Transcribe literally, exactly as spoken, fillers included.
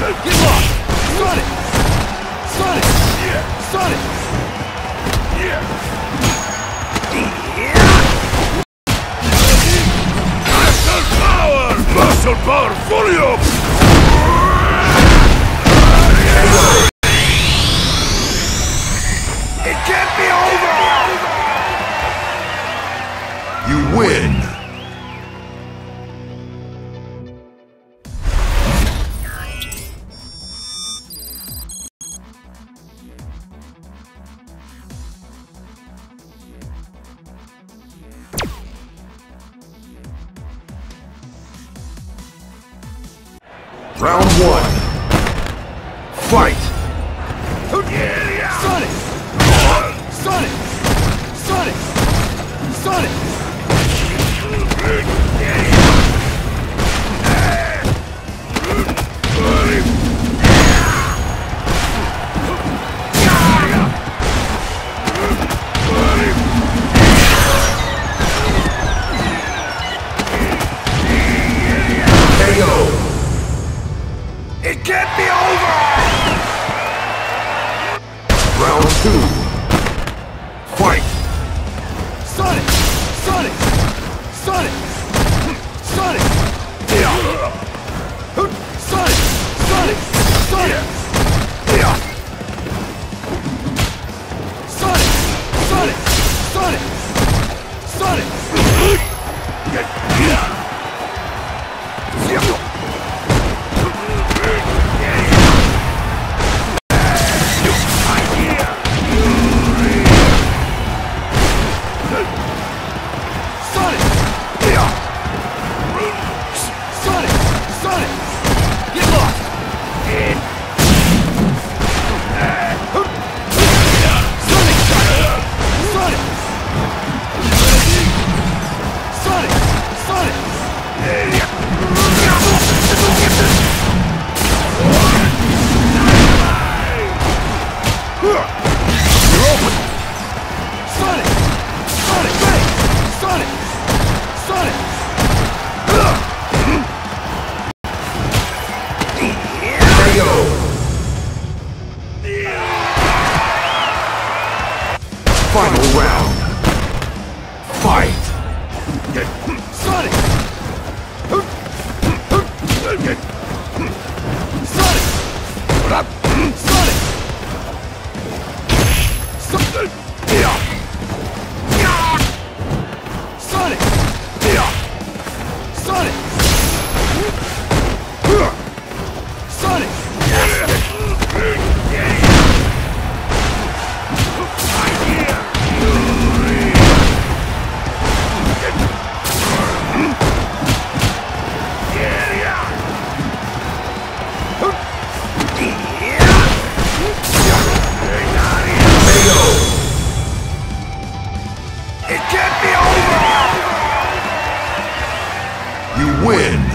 Get lost! Sonic! Sonic! Sonic! Muscle power! Muscle power volume! It can't be over! You win! Round one. Fight! Sonic! Sonic! Sonic! Sonic! K O! It can't be over! Round two. Fight! Sonic! Sonic! Sonic! Sonic! Sonic! Sonic! Sonic! Sonic! Sonic! Sonic! Sonic! Sonic! Sonic! Get lost! Sonic! Sonic! Sonic! Sonic! You're open! Sonic! Sonic! Bang! Sonic! Sonic! K O! Final round. Fight! Sonic! Sonic! What up? Sonic! Sonic! Sonic! Sonic! Sonic! It can't be over! You win!